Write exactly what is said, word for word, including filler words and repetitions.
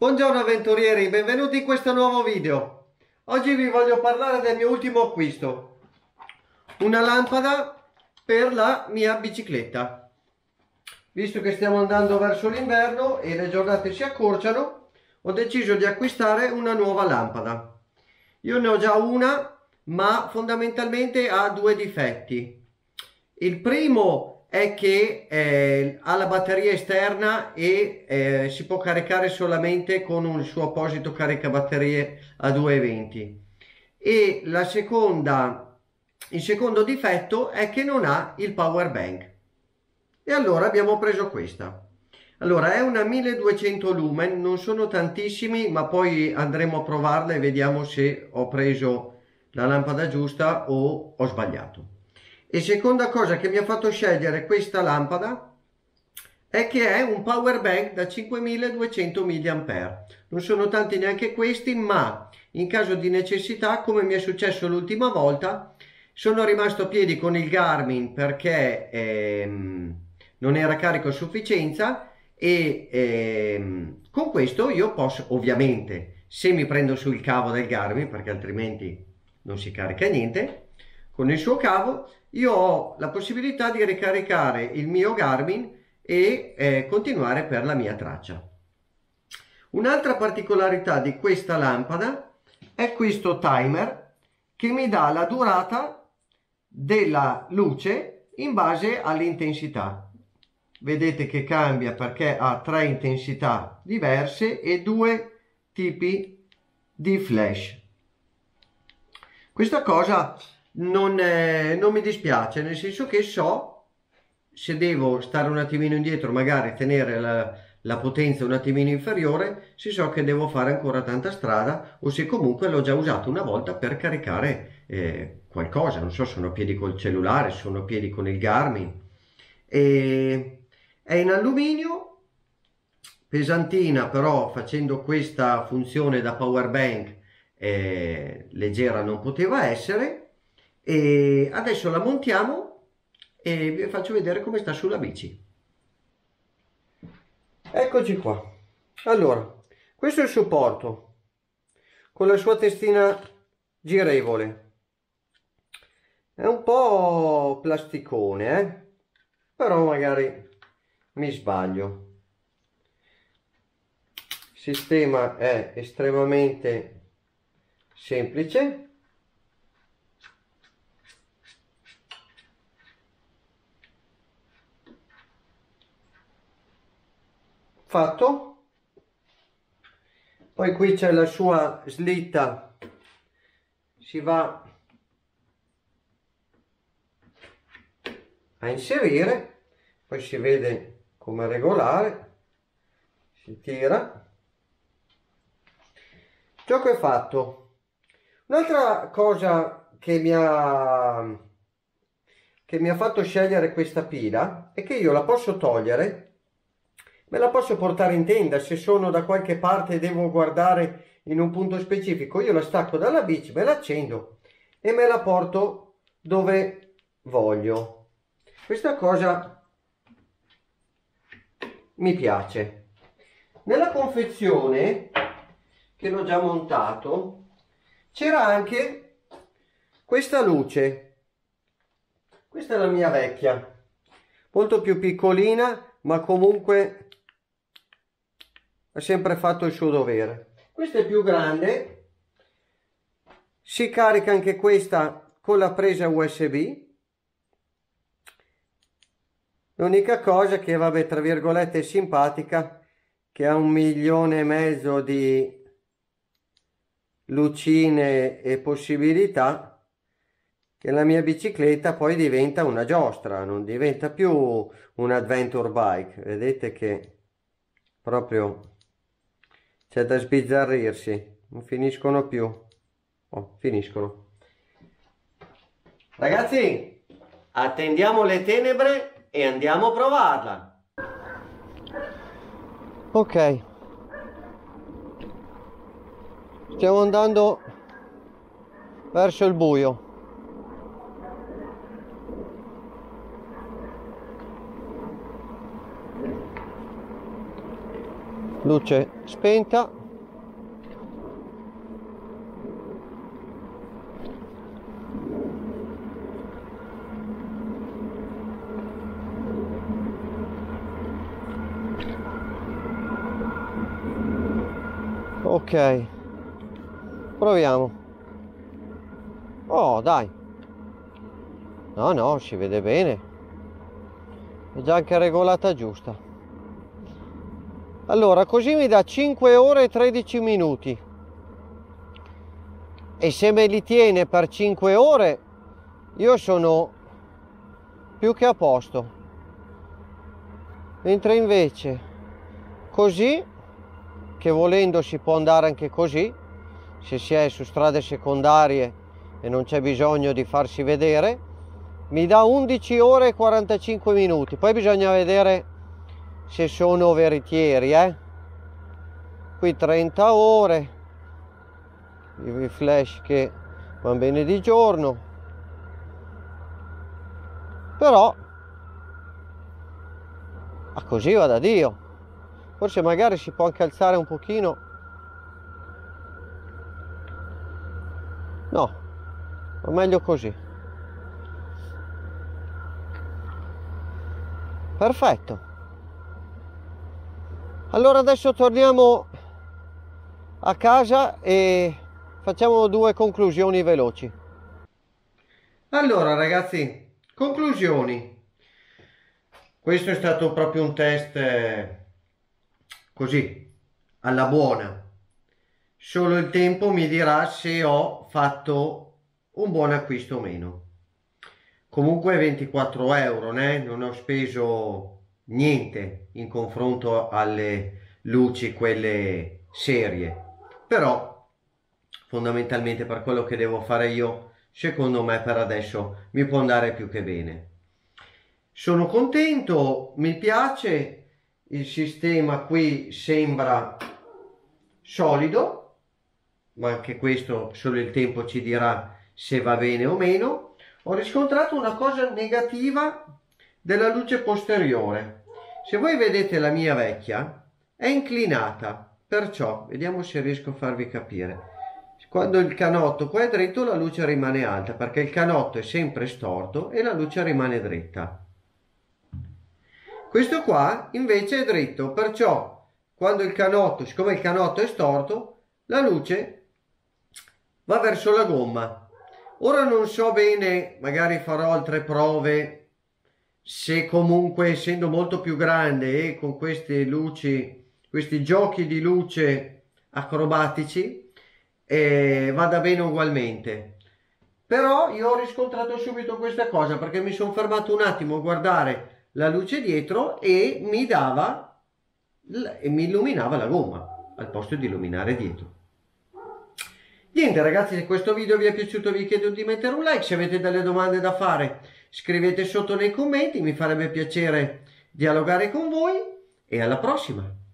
Buongiorno avventurieri, benvenuti in questo nuovo video. Oggi vi voglio parlare del mio ultimo acquisto, una lampada per la mia bicicletta. Visto che stiamo andando verso l'inverno e le giornate si accorciano, ho deciso di acquistare una nuova lampada. Io ne ho già una, ma fondamentalmente ha due difetti. Il primo è che eh, ha la batteria esterna e eh, si può caricare solamente con un suo apposito caricabatterie a due e venti. E la seconda, il secondo difetto è che non ha il power bank. E allora abbiamo preso questa. Allora è una milleduecento lumen, non sono tantissimi, ma poi andremo a provarla e vediamo se ho preso la lampada giusta o ho sbagliato. E seconda cosa che mi ha fatto scegliere questa lampada è che è un power bank da cinquemiladuecento milliampere ora. Non sono tanti neanche questi, ma in caso di necessità, come mi è successo l'ultima volta, sono rimasto a piedi con il Garmin perché ehm, non era carico a sufficienza e ehm, con questo io posso, ovviamente, se mi prendo sul cavo del Garmin, perché altrimenti non si carica niente, con il suo cavo io ho la possibilità di ricaricare il mio Garmin e eh, continuare per la mia traccia. Un'altra particolarità di questa lampada è questo timer che mi dà la durata della luce in base all'intensità. Vedete che cambia perché ha tre intensità diverse e due tipi di flash. Questa cosa non, eh, non mi dispiace, nel senso che so, se devo stare un attimino indietro, magari tenere la, la potenza un attimino inferiore, se so che devo fare ancora tanta strada o se comunque l'ho già usato una volta per caricare eh, qualcosa, non so, sono a piedi col cellulare, sono a piedi con il Garmin. E è in alluminio, pesantina, però facendo questa funzione da power bank eh, leggera non poteva essere. E adesso la montiamo e vi faccio vedere come sta sulla bici. Eccoci qua. Allora, questo è il supporto con la sua testina girevole. È un po' plasticone, eh? Però magari mi sbaglio. Il sistema è estremamente semplice. Fatto. Poi qui c'è la sua slitta, si va a inserire, poi si vede come regolare, si tira, il gioco è fatto. Un'altra cosa che mi ha che mi ha fatto scegliere questa pila è che io la posso togliere, me la posso portare in tenda se sono da qualche parte e devo guardare in un punto specifico. Io la stacco dalla bici, me la accendo e me la porto dove voglio. Questa cosa mi piace. Nella confezione, che l'ho già montato, c'era anche questa luce. Questa è la mia vecchia, molto più piccolina, ma comunque ha sempre fatto il suo dovere. Questa è più grande, si carica anche questa con la presa U S B. L'unica cosa che, vabbè, tra virgolette, è simpatica, che ha un milione e mezzo di lucine e possibilità, che la mia bicicletta poi diventa una giostra, non diventa più un adventure bike. Vedete che proprio c'è da sbizzarrirsi, non finiscono più. Oh, finiscono. Ragazzi, attendiamo le tenebre e andiamo a provarla. Ok, stiamo andando verso il buio. luce spenta. Ok, proviamo. Oh, dai. No, no, si vede bene. È già anche regolata giusta. Allora, così mi dà cinque ore e tredici minuti. E se me li tiene per cinque ore, io sono più che a posto. Mentre invece così, che volendo si può andare anche così, se si è su strade secondarie e non c'è bisogno di farsi vedere, mi dà undici ore e quarantacinque minuti. Poi bisogna vedere se sono veritieri, eh. Qui trenta ore, i flash che vanno bene di giorno, però a così va da Dio. Forse magari si può anche alzare un pochino. No, ma meglio così. Perfetto. Allora adesso torniamo a casa e facciamo due conclusioni veloci. Allora ragazzi, conclusioni. Questo è stato proprio un test eh, così, alla buona. Solo il tempo mi dirà se ho fatto un buon acquisto o meno. Comunque ventiquattro euro, né? Non ho speso niente in confronto alle luci, quelle serie. Però, fondamentalmente per quello che devo fare io, secondo me per adesso mi può andare più che bene. Sono contento, mi piace, il sistema qui sembra solido, ma anche questo solo il tempo ci dirà se va bene o meno. Ho riscontrato una cosa negativa della luce posteriore. Se voi vedete la mia vecchia è inclinata, perciò vediamo se riesco a farvi capire. Quando il canotto qua è dritto la luce rimane alta, perché il canotto è sempre storto e la luce rimane dritta. Questo qua invece è dritto, perciò quando il canotto, siccome il canotto è storto, la luce va verso la gomma. Ora non so bene, magari farò altre prove, se comunque essendo molto più grande e con queste luci, questi giochi di luce acrobatici, eh, vada bene ugualmente. Però io ho riscontrato subito questa cosa, perché mi sono fermato un attimo a guardare la luce dietro e mi dava e mi illuminava la gomma al posto di illuminare dietro. Niente ragazzi, se questo video vi è piaciuto vi chiedo di mettere un like, se avete delle domande da fare scrivete sotto nei commenti, mi farebbe piacere dialogare con voi e alla prossima.